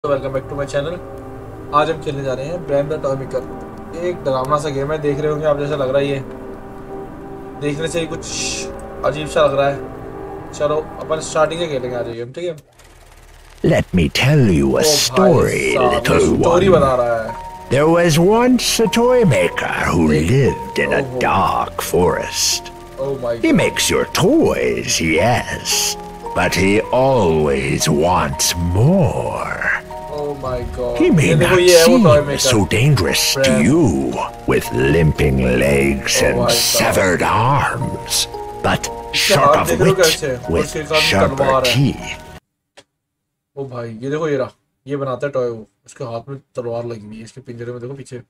Welcome back to my channel. आज हम खेलने जा रहे हैं ब्रेन द टॉय मेकर। एक डरावना सा गेम है, देख रहे होंगे आप। जैसा लग रहा है ये देखने से ही कुछ अजीब सा लग रहा है। चलो अपन स्टार्टिंग से खेलेंगे आज ये गेम, ठीक है। Let me tell you a story, little story one. बता रहा है। There was once a toy maker who lived in a dark forest. Oh my He God. makes your toys, yes, but he always wants more. Oh my God. He may ये देखो, not ये है वो toy seem maker. so dangerous to you, with limping legs Oh my and God. severed arms, but sharp हाथ of देख रहे हो wit कैसे? with उसके कान में sharper तलवार है। teeth. ओ भाई ये देखो, ये रहा, ये बनाता है टॉय। वो उसके हाथ में तलवार लगी हुई है, इसके पिंजरे में देखो पीछे।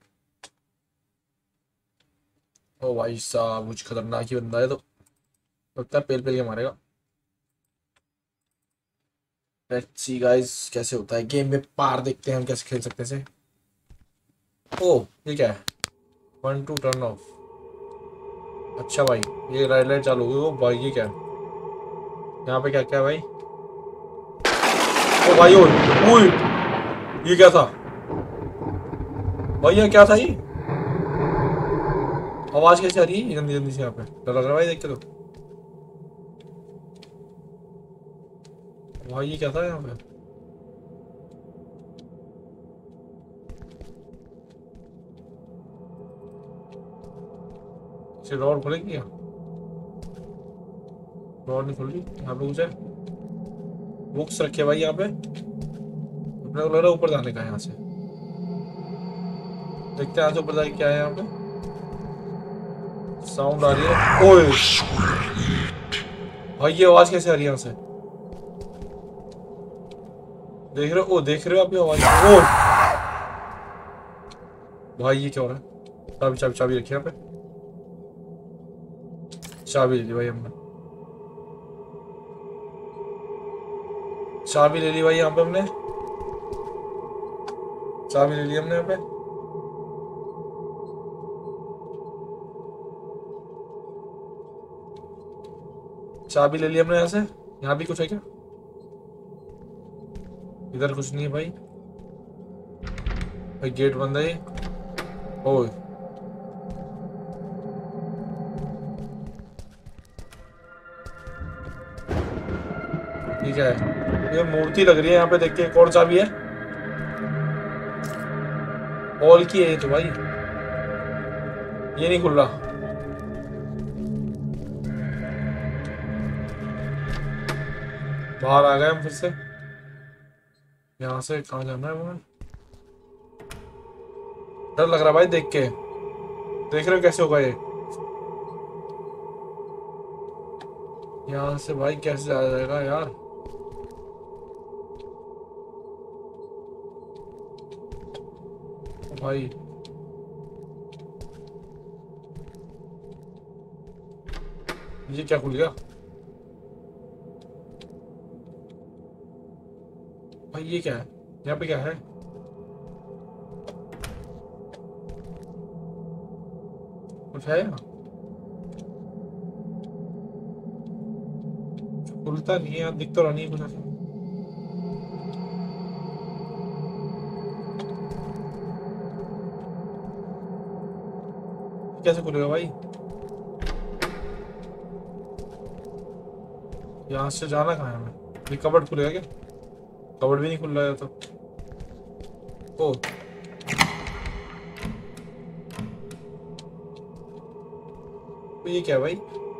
ओ भाई साहब, कुछ खतरनाक ही बंदा है। तो लगता है पेल पेल के मारेगा। लेट्स सी गाइस कैसे होता है गेम में। पार देखते हैं हम कैसे खेल सकते हैं इसे। ओ ये क्या है? 1 2 टर्न ऑफ। अच्छा भाई, ये राइट लाइट चालू हो गई। ओ भाई ये क्या है? यहाँ पे क्या क्या है भाई? ओ भाई, ओ ओए, ये क्या था भाई? ये क्या था ये? आवाज कैसे आ रही है जल्दी जल्दी से? यहाँ पे डर लग रहा है भाई देख के। तो भाई ये क्या था यहाँ पे? इसे डोर खुलेगी क्या? डोर नहीं खुल रही। यहाँ पे कुछ है, बुक्स रखे भाई यहाँ पे। अपने को लग रहा है ऊपर जाने का है। यहाँ से देखते हैं, यहाँ से ऊपर जाके क्या है। यहाँ पे साउंड आ रही है। ओए भाई, ये आवाज कैसे आ रही है यहाँ से? देख रहे हो? ओ देख रहे हो आप ये आवाज? ओ भाई ये क्या हो रहा है? चाबी चाबी चाबी रखी यहाँ पे। चाबी ले ली भाई हमने। चाबी ले ली भाई यहाँ पे हमने। चाबी ले ली हमने यहाँ पे। चाबी ले ली हमने यहाँ से। यहाँ भी कुछ है क्या? इधर कुछ नहीं है भाई। भाई गेट बंद है ये। ओए ये क्या है? ये मूर्ति लग रही है यहाँ पे देख के। एक और चाबी है, हॉल की है ये तो भाई। ये नहीं खुल रहा। बाहर आ गए हम फिर से। यहाँ से कहाँ जाना है हमें? डर लग रहा है भाई देख के। देख रहे हो कैसे होगा ये? यहाँ से भाई कैसे जाया जाएगा यार? भाई ये क्या खुल गया भाई? ये क्या है? यहाँ पे क्या है? कुछ है यहाँ? खुलता नहीं है यहाँ, दिख तो रहा नहीं है कुछ ऐसा। कैसे खुलेगा भाई? यहाँ से जाना कहाँ है हमें? ये कबर्ड खुलेगा क्या? कबर्ड भी नहीं खुल रहा है तो। ओ ये क्या है भाई?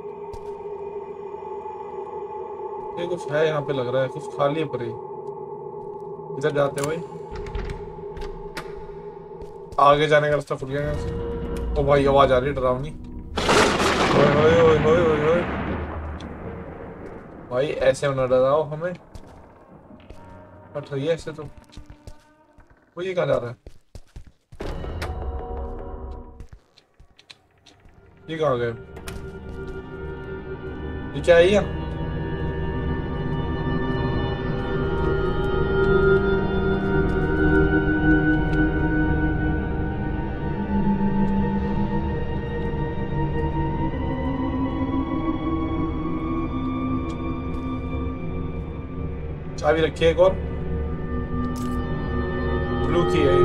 ये कुछ है यहाँ पे, लग रहा है कुछ खाली है पर। इधर जाते हैं भाई। आगे जाने का रास्ता खुल गया यहाँ से। ओ भाई आवाज आ रही है डरावनी। ओए ओए ओए ओए ओए ओए। भाई ऐसे ना डराओ हमें। हट रही है ऐसे तो। वो ये कहाँ जा रहा है? ये कहाँ गए? ये क्या है ये? चाबी रखी है एक और। ब्लू की है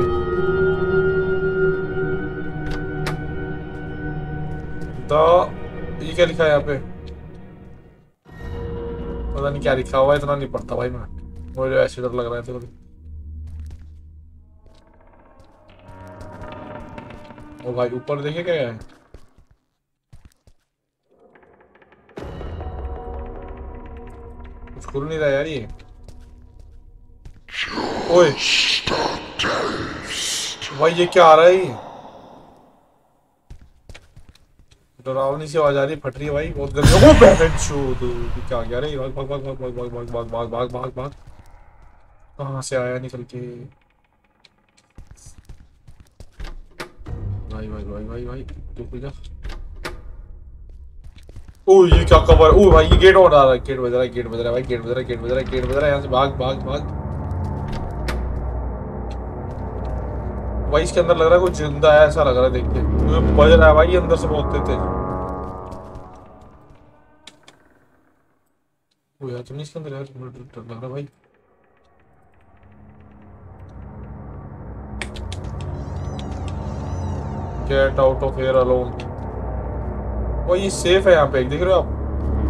ये क्या लिखा है यहाँ पे? पता नहीं क्या लिखा हुआ है, इतना नहीं पढ़ता भाई मैं, मुझे ऐसे डर लग रहा है तो। ओ भाई ऊपर देखे क्या है? कुछ खुल नहीं रहा यार ये। ओए भाई ये क्या आ रहा है? ये डरावनी सी आवाज आ रही है, फट रही है भाई, बहुत गंदी। ओ बेंचोद, क्या आ गया रे? भाग भाग भाग भाग भाग भाग भाग भाग भाग भाग भाग। कहाँ से आया निकल के? भाई भाई भाई भाई भाई रुक जा। ओ ये क्या कवर? ओ भाई ये गेट ऑन आ रहा है, गेट बज रहा है, गेट बज रहा है भाई, गेट बज रहा है, गेट बज रहा है, गेट बज रहा है। यहाँ से भाग भाग भाग भाई। इसके अंदर लग रहा है कुछ जिंदा है, ऐसा लग रहा है देख के, मुझे बज रहा है भाई अंदर से बहुत तेज। ओ यार तुम नहीं इसके अंदर यार, मुझे डर लग रहा है भाई। Get out of here alone. वो ये सेफ है यहाँ पे, देख रहे हो आप?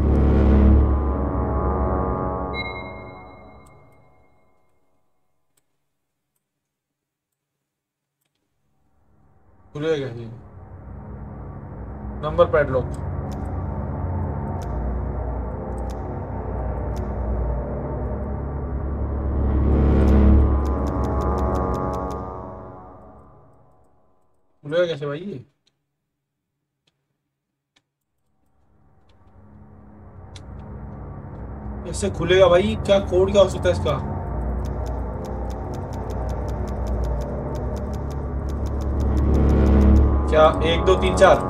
खुलेगा ये नंबर पैडलॉक? खुलेगा कैसे भाई ये? कैसे खुलेगा भाई? क्या कोड क्या हो सकता है इसका? क्या 1 2 3 4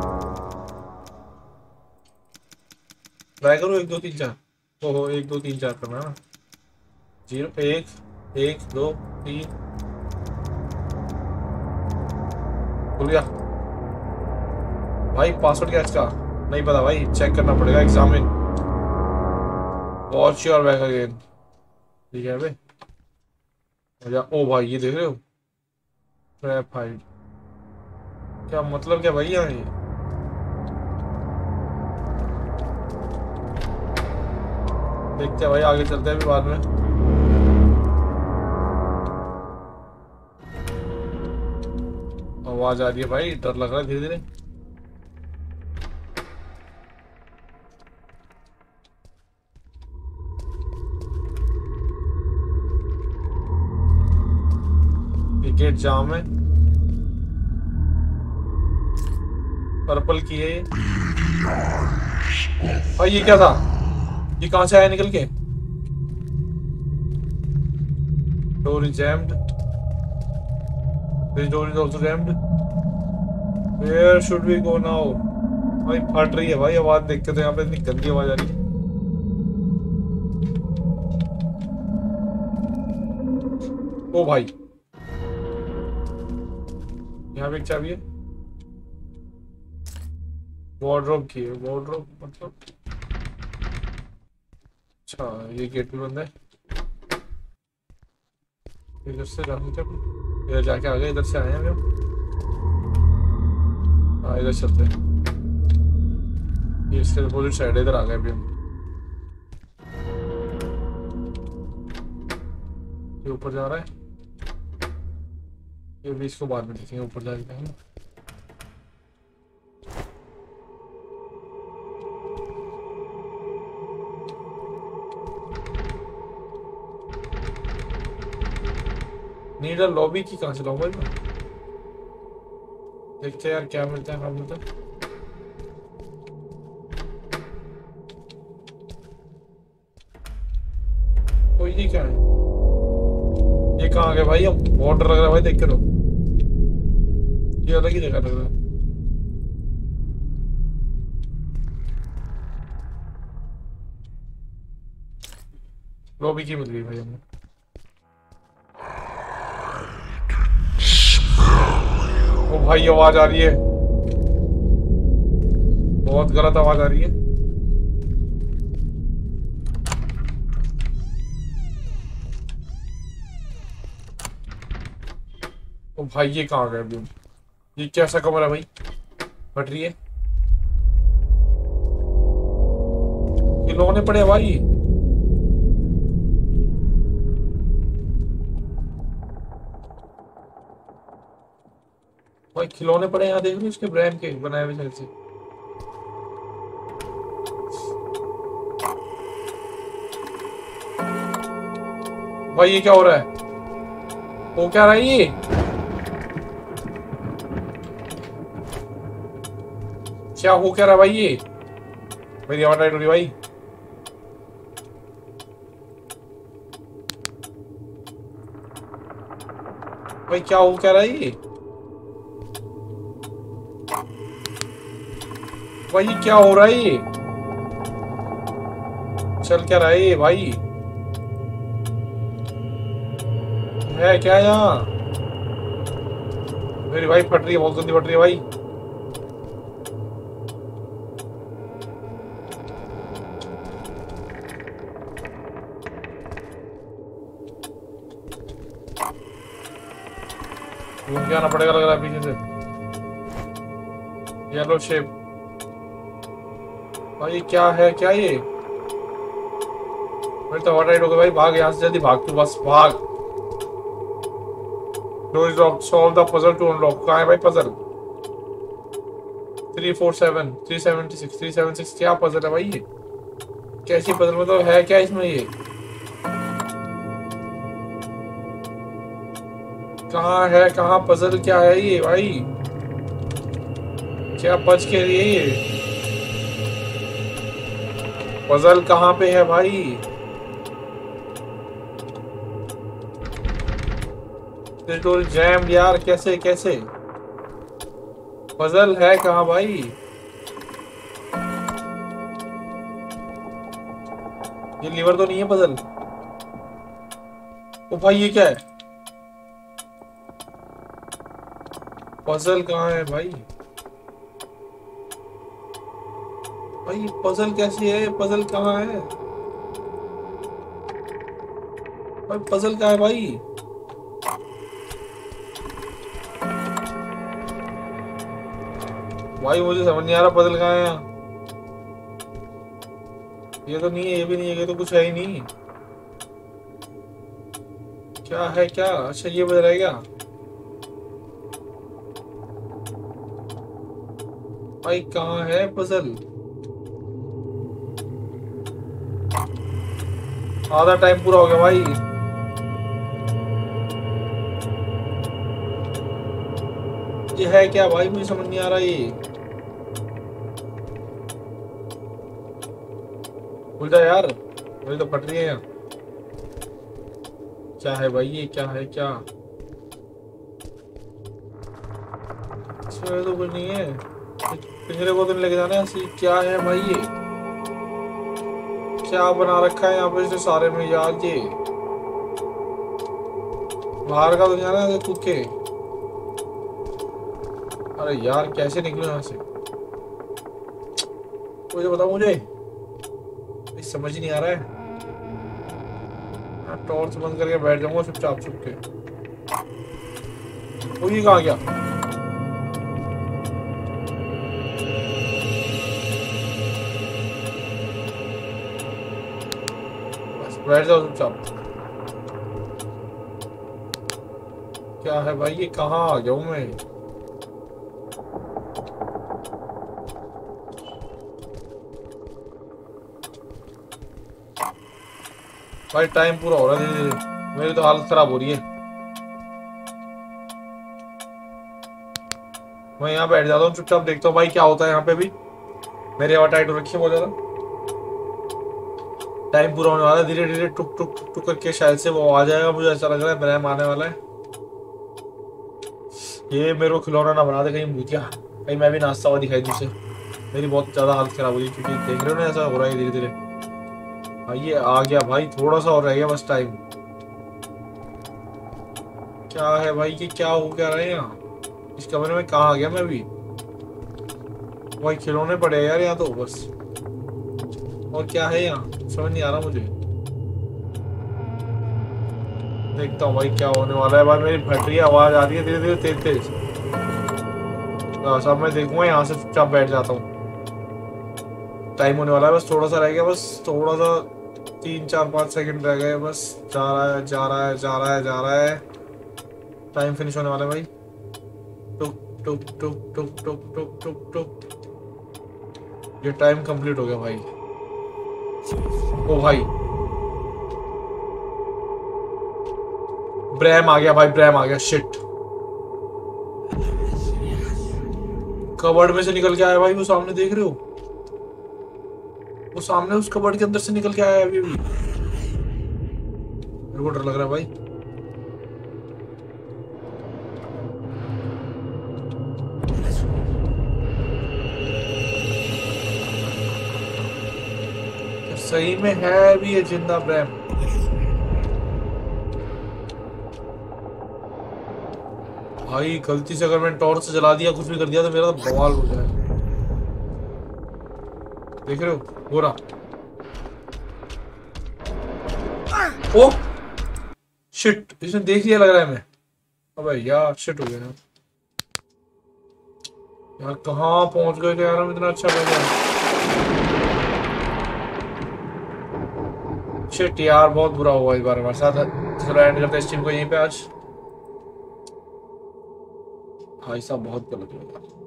ट्राई करो? 1 2 3 4। ओहो 1 2 3 4 करना ना। 0 1 1 2 3। खुल गया भाई। पासवर्ड क्या है इसका? नहीं पता भाई, चेक करना पड़ेगा। Examine watch your back again. ठीक है भाई। ओ भाई ये देख रहे हो? Trap hide. क्या मतलब क्या भाई यहाँ ये? देखते हैं भाई, आगे चलते हैं अभी बाद में। आवाज आ रही है भाई, डर लग रहा है धीरे धीरे। ये गेट जाम है। पर्पल की है ये। भाई ये क्या था? ये कहां से आया निकल के? Door is jammed. This door is also jammed. Where should we go now? भाई फट रही है भाई आवाज देख के, तो यहाँ पे इतनी गंदी आवाज आ रही है। ओ भाई यहाँ पे एक चाबी है। वार्डरोब की है। वार्डरोब मतलब अच्छा ये गेट भी बंद है। इधर से जाने क्या? इधर जाके आ गए, इधर से आए हैं हम। हाँ इधर चलते हैं। ये इसके अपोजिट साइड है, इधर आ गए अभी हम। ये ऊपर जा रहा है। ये भी इसको बाद में देखेंगे, ऊपर जाके हम। नीडल लॉबी की कहाँ से लाऊं भाई मैं? देखते हैं यार क्या मिलता है, क्या मिलता है। कोई नहीं, क्या है ये? कहाँ गए भाई? अब बहुत डर लग रहा है भाई देख के। तो ये अलग ही जगह लग रहा है। लॉबी की मिल गई भाई हमें। ओ भाई आवाज आ रही है, बहुत गलत आवाज आ रही है। ओ भाई ये कहाँ गए अभी? ये कैसा कमरा है भाई? फट रही है, खिलौने पड़े हैं भाई। भाई खिलौने पड़े हैं यहाँ, देख लो, इसके ब्रांड के बनाए हुए साइड से। भाई ये क्या हो रहा है? वो क्या रहा है ये? क्या हो क्या रहा है भाई ये? मेरी आवाज राइट हो रही भाई। भाई क्या हो क्या रहा है ये? भाई ये क्या हो रहा है ये? चल क्या रहा है ये भाई? है क्या यहाँ? मेरी भाई फट रही है, बहुत गंदी फट रही है भाई। घूम के आना पड़ेगा लग रहा है पीछे से। Yellow shape. भाई क्या है क्या ये? मेरे तो राइट हो गया भाई, भाग यहाँ से, जल्दी भाग तू, बस भाग। Door is locked, solve the puzzle to unlock. कहाँ है भाई पजल? 347 376 376 क्या पजल है भाई ये? कैसी पजल, मतलब है क्या इसमें ये? कहाँ है, कहाँ पजल, क्या है ये भाई? क्या बच के लिए ये पजल कहाँ पे है भाई? डोर जैम यार, कैसे कैसे? पजल है कहाँ भाई? ये लीवर तो नहीं है पजल? ओ भाई ये क्या है? पजल कहाँ है भाई? भाई पजल कैसी है? पजल कहाँ है भाई? पजल कहाँ है भाई? भाई मुझे समझ नहीं आ रहा पजल कहाँ है यहाँ। ये तो नहीं है, ये भी नहीं है, ये तो कुछ है ही नहीं। क्या है क्या? अच्छा ये बज रहा है क्या भाई? कहाँ है पजल? आधा टाइम पूरा हो गया भाई। ये है क्या भाई? मुझे समझ नहीं आ रहा ये। खुल जा यार, मेरी तो फट रही है यहाँ। क्या है भाई ये? क्या है क्या? इसमें तो कुछ नहीं है। पिंजरे को तो नहीं लेके जाना है ऐसे। क्या है भाई ये? क्या बना रखा है यहाँ पे इसे सारे में यार? ये बाहर का तो नहीं जाना है कूद के। अरे यार कैसे निकलो यहाँ से? मुझे बताओ, मुझे समझ ही नहीं आ रहा है। टॉर्च बंद करके बैठ जाऊंगा चुपचाप छुप के। वो ये कहाँ गया? बस बैठ जाओ चुपचाप। क्या है भाई ये? कहाँ आ गया हूँ मैं? भाई टाइम पूरा हो रहा है धीरे धीरे, मेरी तो हालत खराब हो रही है। मैं यहाँ बैठ जाता हूँ चुपचाप, देखता हूँ भाई क्या होता है यहाँ पे भी। मेरी हवा टाइट हो रखी है बहुत ज्यादा। टाइम पूरा होने वाला है, धीरे धीरे टुक टुक टुक टुक करके शायद से वो आ जाएगा। मुझे ऐसा लग रहा है ब्रैम आने वाला है। ये मेरे को खिलौना ना बना दे कहीं भूतिया, कहीं मैं भी नाचता हुआ दिखाई दूँ उसे। मेरी बहुत ज्यादा हालत खराब हो रही है क्योंकि देख रहे हो ना ऐसा हो रहा है धीरे धीरे। ये आ गया भाई, थोड़ा सा और रह गया बस टाइम। क्या है भाई कि क्या हो क्या रहा है यहाँ? इस कमरे में कहाँ आ गया मैं भी? भाई खिलौने पड़े हैं यार यहाँ तो बस। और क्या है यहाँ समझ नहीं आ रहा मुझे। देखता हूँ भाई क्या होने वाला है। भाई मेरी फट रही है, आवाज आ रही है धीरे धीरे तेज तेज। सब मैं देखूंगा, यहाँ से चुपचाप बैठ जाता हूँ। टाइम होने वाला है, बस थोड़ा सा रह गया, बस थोड़ा सा 3 4 5 सेकंड रह गए बस। जा रहा है जा रहा है जा रहा है जा रहा है। टाइम फिनिश होने वाला है भाई। टुक टुक टुक टुक टुक टुक टुक टुक। ये टाइम कंप्लीट हो गया भाई। ओ भाई ब्रैम आ गया भाई, ब्रैम आ गया। शिट, कबर्ड में से निकल के आया भाई। वो सामने देख रहे हो, वो सामने उस कबर्ड के अंदर से निकल के आया है अभी भी। मेरे को डर लग रहा है भाई। सही में है भी ये जिंदा ब्रैम। भाई गलती से अगर मैंने टॉर्च से जला दिया, कुछ भी कर दिया तो मेरा तो बवाल हो जाए। देख रहे हो गोरा? ओ शिट, इसने देख लिया लग रहा है मैं। अबे यार शिट हो गया यार। यार कहाँ पहुंच गए थे यार हम, इतना अच्छा लग रहा। शिट यार, बहुत बुरा हुआ इस बार हमारे साथ। चलो एंड करते हैं स्ट्रीम को यहीं पे आज। भाई साहब बहुत गलत हुआ यार।